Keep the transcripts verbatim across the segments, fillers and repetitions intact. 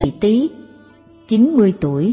Thị Tý, chín mươi tuổi.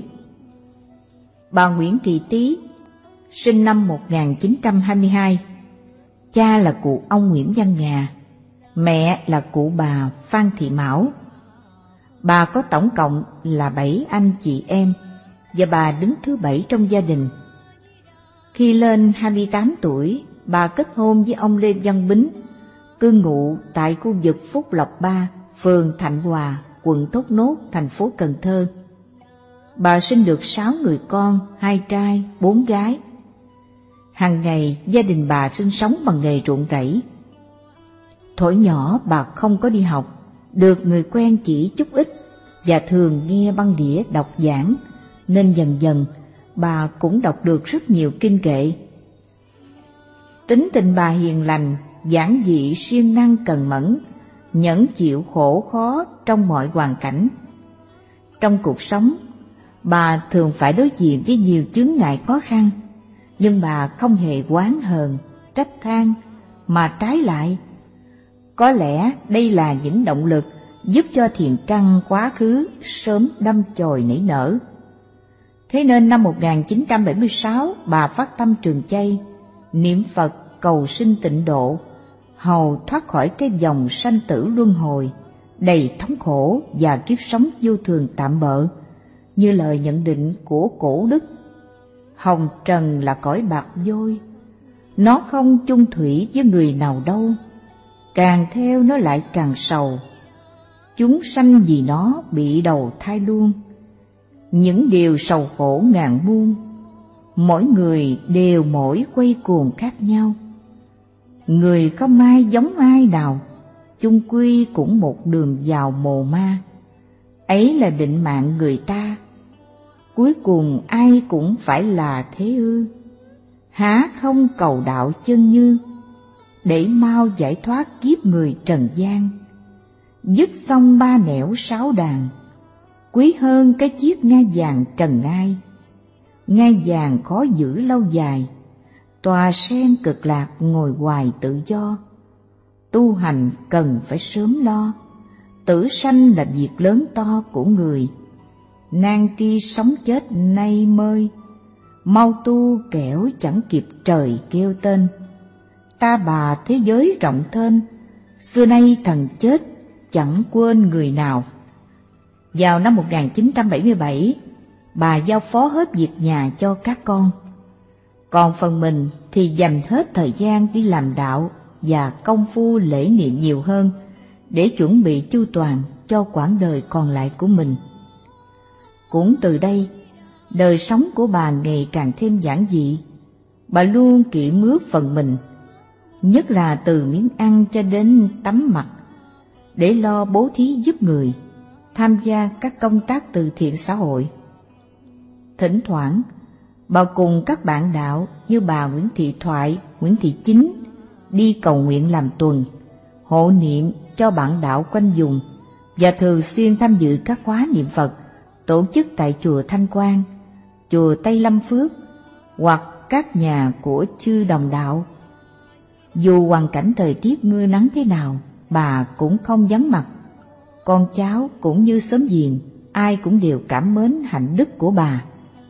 Bà Nguyễn Thị Tý sinh năm một nghìn chín trăm hai mươi hai. Cha là cụ ông Nguyễn Văn Ngà, mẹ là cụ bà Phan Thị Mão. Bà có tổng cộng là bảy anh chị em và bà đứng thứ bảy trong gia đình. Khi lên hai mươi tám tuổi, bà kết hôn với ông Lê Văn Bính, cư ngụ tại khu vực Phúc Lộc ba, phường Thạnh Hòa, quận Thốt Nốt, thành phố Cần Thơ. Bà sinh được sáu người con, hai trai, bốn gái. Hàng ngày gia đình bà sinh sống bằng nghề ruộng rẫy. Thuở nhỏ bà không có đi học, được người quen chỉ chút ít và thường nghe băng đĩa đọc giảng, nên dần dần bà cũng đọc được rất nhiều kinh kệ. Tính tình bà hiền lành, giản dị, siêng năng, cần mẫn, nhẫn chịu khổ khó trong mọi hoàn cảnh. Trong cuộc sống, bà thường phải đối diện với nhiều chướng ngại khó khăn, nhưng bà không hề oán hờn, trách than, mà trái lại. Có lẽ đây là những động lực giúp cho thiện căn quá khứ sớm đâm chồi nảy nở. Thế nên năm một nghìn chín trăm bảy mươi sáu, bà phát tâm trường chay, niệm Phật cầu sinh tịnh độ, hầu thoát khỏi cái vòng sanh tử luân hồi, đầy thống khổ và kiếp sống vô thường tạm bợ, như lời nhận định của cổ đức: hồng trần là cõi bạc vôi, nó không chung thủy với người nào đâu, càng theo nó lại càng sầu, chúng sanh vì nó bị đầu thai luôn. Những điều sầu khổ ngàn muôn, mỗi người đều mỗi quay cuồng khác nhau. Người không ai giống ai nào, chung quy cũng một đường vào mồ ma. Ấy là định mạng người ta, cuối cùng ai cũng phải là thế ư? Há không cầu đạo chân như, để mau giải thoát kiếp người trần gian. Dứt xong ba nẻo sáu đàn, quý hơn cái chiếc ngai vàng trần ai. Ngai vàng khó giữ lâu dài, tòa sen cực lạc ngồi hoài tự do. Tu hành cần phải sớm lo, tử sanh là việc lớn to của người. Nan tri sống chết nay mơi, mau tu kẻo chẳng kịp trời kêu tên. Ta bà thế giới rộng thênh, xưa nay thần chết chẳng quên người nào. Vào năm một nghìn chín trăm bảy mươi bảy, bà giao phó hết việc nhà cho các con. Còn phần mình thì dành hết thời gian đi làm đạo và công phu lễ niệm nhiều hơn, để chuẩn bị chu toàn cho quãng đời còn lại của mình. Cũng từ đây, đời sống của bà ngày càng thêm giản dị. Bà luôn kỹ mướp phần mình, nhất là từ miếng ăn cho đến tắm mặc, để lo bố thí giúp người, tham gia các công tác từ thiện xã hội. Thỉnh thoảng, bà cùng các bạn đạo như bà Nguyễn Thị Thoại, Nguyễn Thị Chính đi cầu nguyện làm tuần, hộ niệm cho bạn đạo quanh vùng, và thường xuyên tham dự các khóa niệm Phật tổ chức tại chùa Thanh Quang, chùa Tây Lâm Phước hoặc các nhà của chư đồng đạo. Dù hoàn cảnh thời tiết mưa nắng thế nào, bà cũng không vắng mặt. Con cháu cũng như xóm giềng, ai cũng đều cảm mến hạnh đức của bà.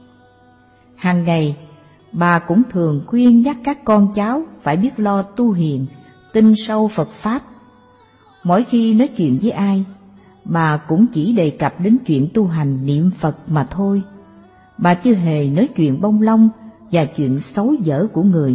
Hàng ngày, bà cũng thường khuyên nhắc các con cháu phải biết lo tu hiền, tin sâu Phật Pháp. Mỗi khi nói chuyện với ai, bà cũng chỉ đề cập đến chuyện tu hành niệm Phật mà thôi. Bà chưa hề nói chuyện bông lông và chuyện xấu dở của người.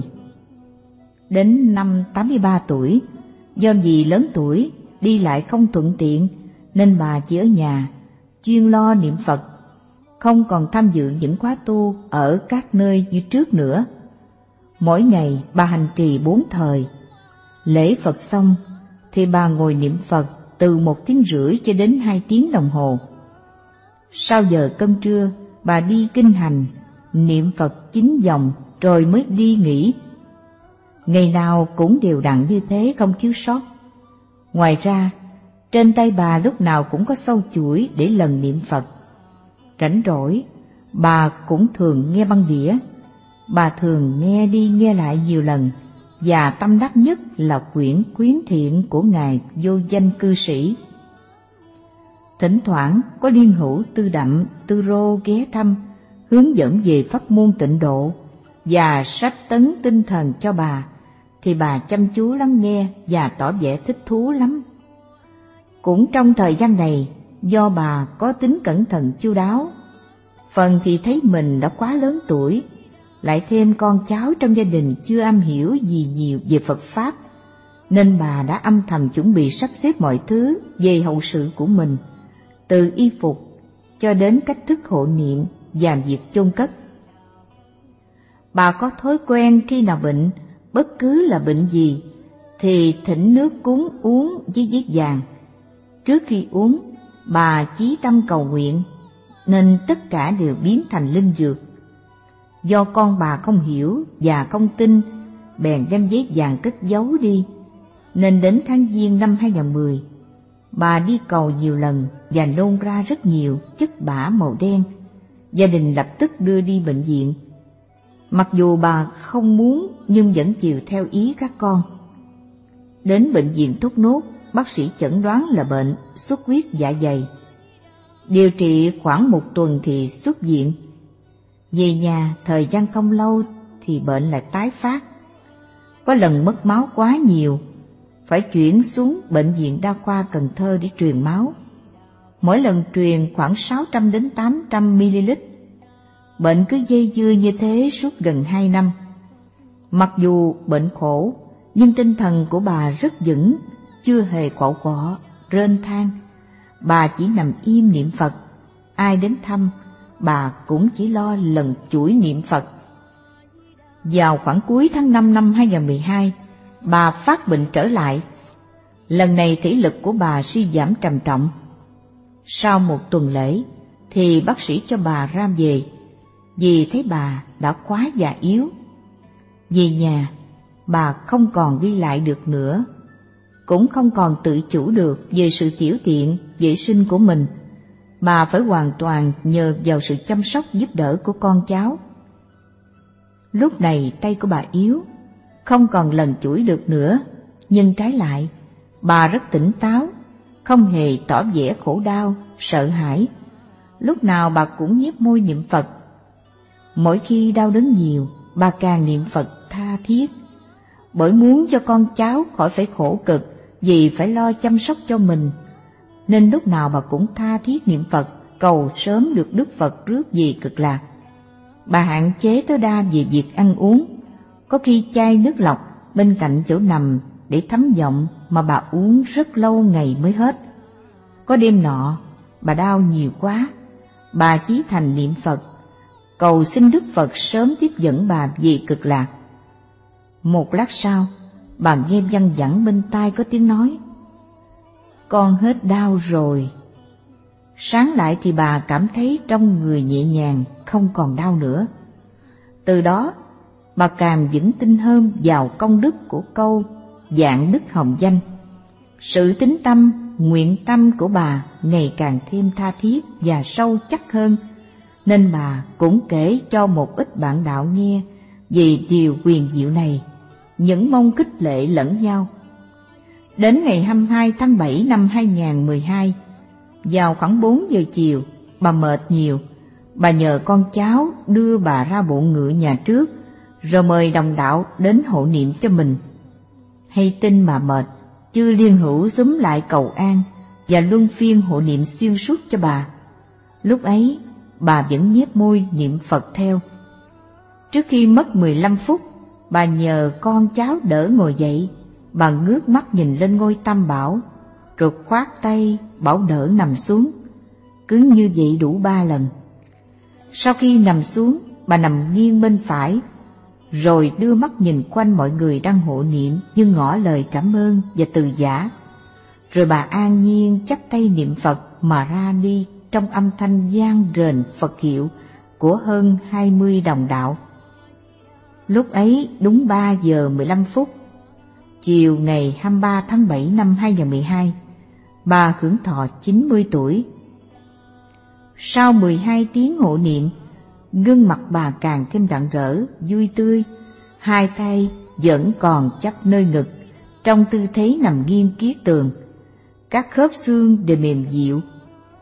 Đến năm tám mươi ba tuổi, do vì lớn tuổi, đi lại không thuận tiện, nên bà chỉ ở nhà, chuyên lo niệm Phật, không còn tham dự những khóa tu ở các nơi như trước nữa. Mỗi ngày bà hành trì bốn thời. Lễ Phật xong thì bà ngồi niệm Phật từ một tiếng rưỡi cho đến hai tiếng đồng hồ. Sau giờ cơm trưa, bà đi kinh hành, niệm Phật chín vòng rồi mới đi nghỉ. Ngày nào cũng đều đặn như thế, không thiếu sót. Ngoài ra, trên tay bà lúc nào cũng có sâu chuỗi để lần niệm Phật. Rảnh rỗi, bà cũng thường nghe băng đĩa. Bà thường nghe đi nghe lại nhiều lần, và tâm đắc nhất là quyển Khuyến Thiện của Ngài Vô Danh Cư Sĩ. Thỉnh thoảng có liên hữu Tư Đậm, Tư Rô ghé thăm, hướng dẫn về pháp môn tịnh độ và sách tấn tinh thần cho bà, thì bà chăm chú lắng nghe và tỏ vẻ thích thú lắm. Cũng trong thời gian này, do bà có tính cẩn thận chu đáo, phần thì thấy mình đã quá lớn tuổi, lại thêm con cháu trong gia đình chưa am hiểu gì nhiều về Phật Pháp, nên bà đã âm thầm chuẩn bị sắp xếp mọi thứ về hậu sự của mình, từ y phục cho đến cách thức hộ niệm và việc chôn cất. Bà có thói quen khi nào bệnh, bất cứ là bệnh gì, thì thỉnh nước cúng uống với giết vàng. Trước khi uống, bà chí tâm cầu nguyện, nên tất cả đều biến thành linh dược. Do con bà không hiểu và không tin, bèn đem giấy vàng cất giấu đi, nên đến tháng Giêng năm hai nghìn không trăm mười, bà đi cầu nhiều lần và nôn ra rất nhiều chất bã màu đen. Gia đình lập tức đưa đi bệnh viện. Mặc dù bà không muốn nhưng vẫn chiều theo ý các con. Đến bệnh viện Thốt Nốt, bác sĩ chẩn đoán là bệnh xuất huyết dạ dày. Điều trị khoảng một tuần thì xuất viện. Về nhà thời gian không lâu thì bệnh lại tái phát. Có lần mất máu quá nhiều, phải chuyển xuống bệnh viện đa khoa Cần Thơ để truyền máu. Mỗi lần truyền khoảng sáu trăm đến tám trăm mi-li-lít. Bệnh cứ dây dưa như thế suốt gần hai năm. Mặc dù bệnh khổ, nhưng tinh thần của bà rất vững, chưa hề quạu quọ, rên than. Bà chỉ nằm im niệm Phật. Ai đến thăm, bà cũng chỉ lo lần chuỗi niệm Phật. Vào khoảng cuối tháng năm năm hai nghìn không trăm mười hai, bà phát bệnh trở lại. Lần này thể lực của bà suy giảm trầm trọng. Sau một tuần lễ thì bác sĩ cho bà ra về, vì thấy bà đã quá già yếu. Về nhà, bà không còn đi lại được nữa, cũng không còn tự chủ được về sự tiểu tiện, vệ sinh của mình. Bà phải hoàn toàn nhờ vào sự chăm sóc giúp đỡ của con cháu. Lúc này tay của bà yếu, không còn lần chuỗi được nữa, nhưng trái lại, bà rất tỉnh táo, không hề tỏ vẻ khổ đau, sợ hãi. Lúc nào bà cũng nhếch môi niệm Phật. Mỗi khi đau đớn nhiều, bà càng niệm Phật tha thiết, bởi muốn cho con cháu khỏi phải khổ cực vì phải lo chăm sóc cho mình, nên lúc nào bà cũng tha thiết niệm Phật, cầu sớm được Đức Phật rước về Cực Lạc. Bà hạn chế tối đa về việc ăn uống, có khi chai nước lọc bên cạnh chỗ nằm để thấm giọng mà bà uống rất lâu ngày mới hết. Có đêm nọ, bà đau nhiều quá, bà chí thành niệm Phật, cầu xin Đức Phật sớm tiếp dẫn bà về Cực Lạc. Một lát sau, bà nghe văng vẳng bên tai có tiếng nói: "Con hết đau rồi." Sáng lại thì bà cảm thấy trong người nhẹ nhàng, không còn đau nữa. Từ đó, bà càng vững tin hơn vào công đức của câu Vạn Đức Hồng Danh. Sự tín tâm, nguyện tâm của bà ngày càng thêm tha thiết và sâu chắc hơn, nên bà cũng kể cho một ít bạn đạo nghe về điều quyền diệu này, những mong khích lệ lẫn nhau. Đến ngày hai mươi hai tháng bảy năm hai nghìn không trăm mười hai, vào khoảng bốn giờ chiều, bà mệt nhiều. Bà nhờ con cháu đưa bà ra bộ ngựa nhà trước, rồi mời đồng đạo đến hộ niệm cho mình. Hay tin bà mệt, chư liên hữu xúm lại cầu an và luân phiên hộ niệm xuyên suốt cho bà. Lúc ấy, bà vẫn nhếch môi niệm Phật theo. Trước khi mất mười lăm phút, bà nhờ con cháu đỡ ngồi dậy. Bà ngước mắt nhìn lên ngôi Tam Bảo, rồi khoát tay bảo đỡ nằm xuống. Cứ như vậy đủ ba lần. Sau khi nằm xuống, bà nằm nghiêng bên phải, rồi đưa mắt nhìn quanh mọi người đang hộ niệm như ngỏ lời cảm ơn và từ giã. Rồi bà an nhiên chắp tay niệm Phật mà ra đi trong âm thanh vang rền Phật hiệu của hơn hai mươi đồng đạo. Lúc ấy đúng ba giờ mười lăm phút, chiều ngày hai mươi ba tháng bảy năm hai nghìn không trăm mười hai, bà hưởng thọ chín mươi tuổi. Sau mười hai tiếng hộ niệm, gương mặt bà càng thêm rạng rỡ, vui tươi, hai tay vẫn còn chắp nơi ngực, trong tư thế nằm nghiêng kiết tường. Các khớp xương đều mềm dịu,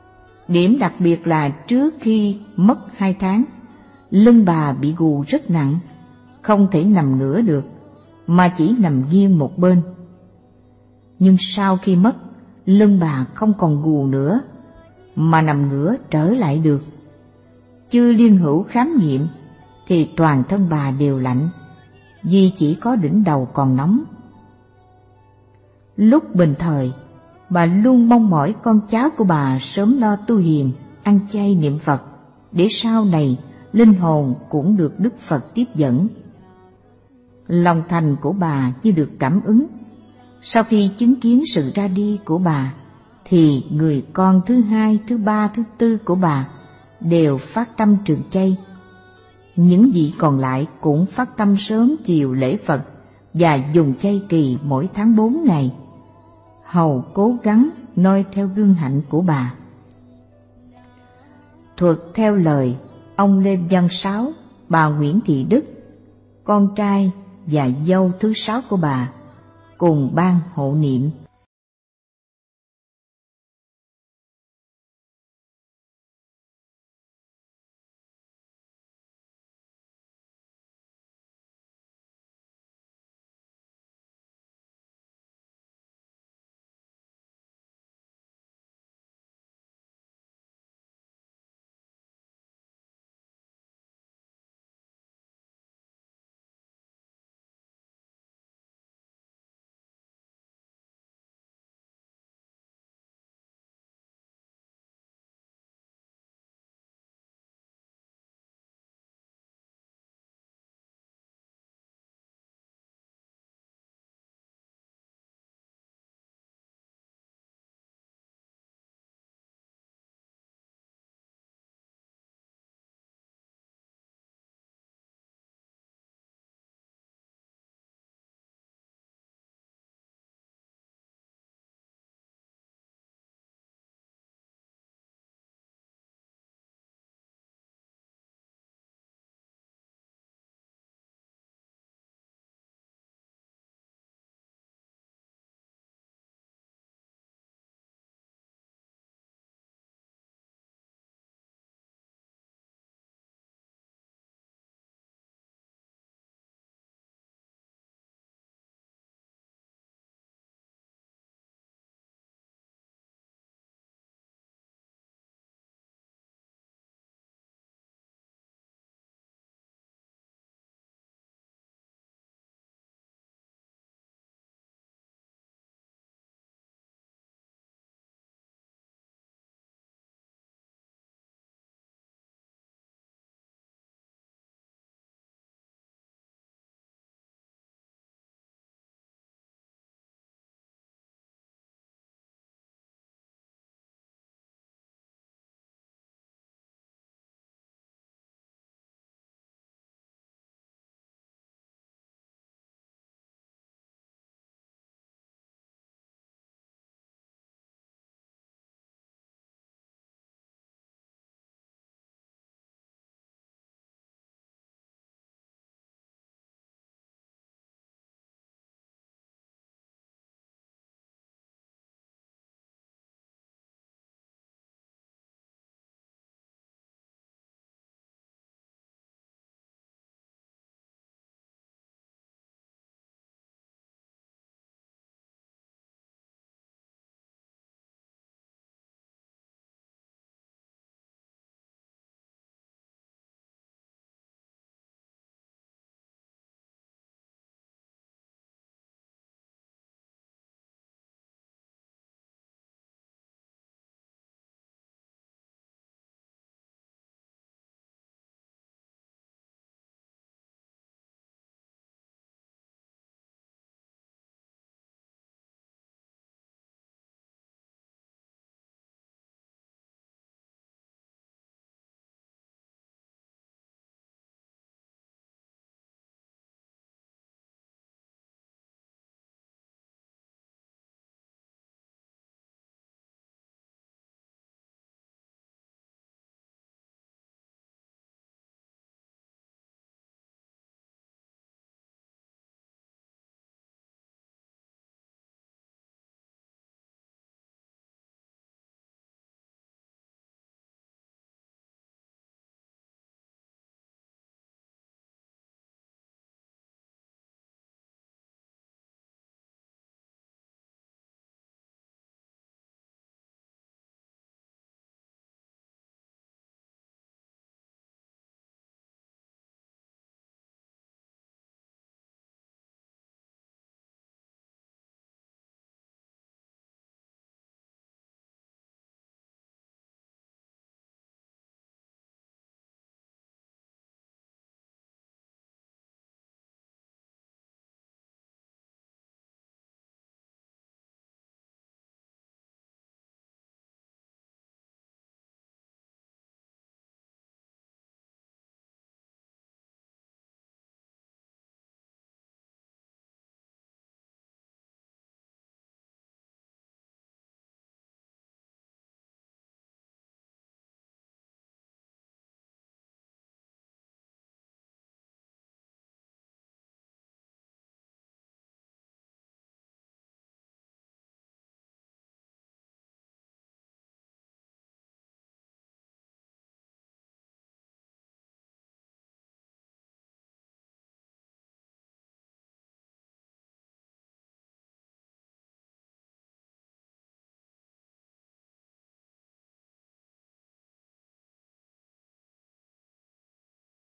Điểm đặc biệt là trước khi mất hai tháng, lưng bà bị gù rất nặng, không thể nằm ngửa được, mà chỉ nằm nghiêng một bên. Nhưng sau khi mất, lưng bà không còn gù nữa, mà nằm ngửa trở lại được. Chư Liên Hữu khám nghiệm thì toàn thân bà đều lạnh, vì chỉ có đỉnh đầu còn nóng. Lúc bình thời, bà luôn mong mỏi con cháu của bà sớm lo tu hiền, ăn chay niệm Phật, để sau này linh hồn cũng được Đức Phật tiếp dẫn. Lòng thành của bà như được cảm ứng. Sau khi chứng kiến sự ra đi của bà, thì người con thứ hai, thứ ba, thứ tư của bà đều phát tâm trường chay. Những vị còn lại cũng phát tâm sớm chiều lễ Phật và dùng chay kỳ mỗi tháng bốn ngày, hầu cố gắng noi theo gương hạnh của bà. Thuật theo lời ông Lê Văn Sáu, bà Nguyễn Thị Đức, con trai và dâu thứ sáu của bà, cùng ban hộ niệm.